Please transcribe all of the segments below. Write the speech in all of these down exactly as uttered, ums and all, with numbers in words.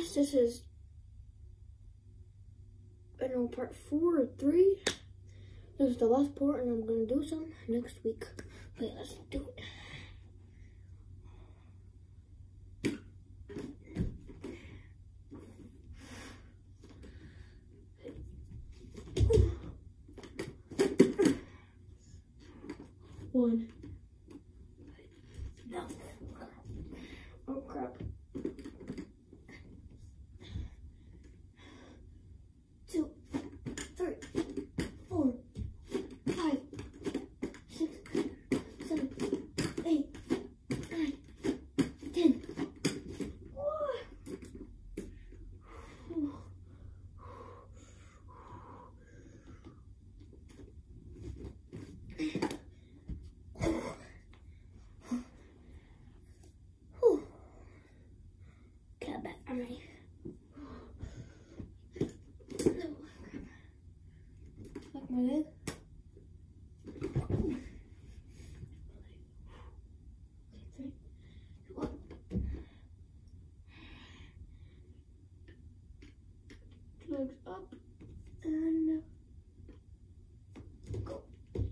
guess this is, I don't know, part four or three. This is the last part, and I'm gonna do some next week. Okay, let's do it. One. No. Oh crap. Two, three, four, five, six, seven, eight, nine, ten. I'm ready. Like my leg. Three, two, one. Legs up and go.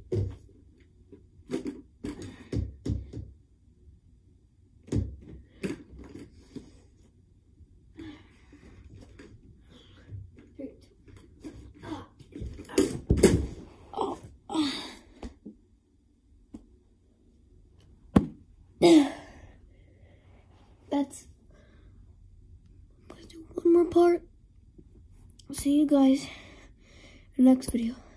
That's, let's do one more part. I'll see you guys in the next video.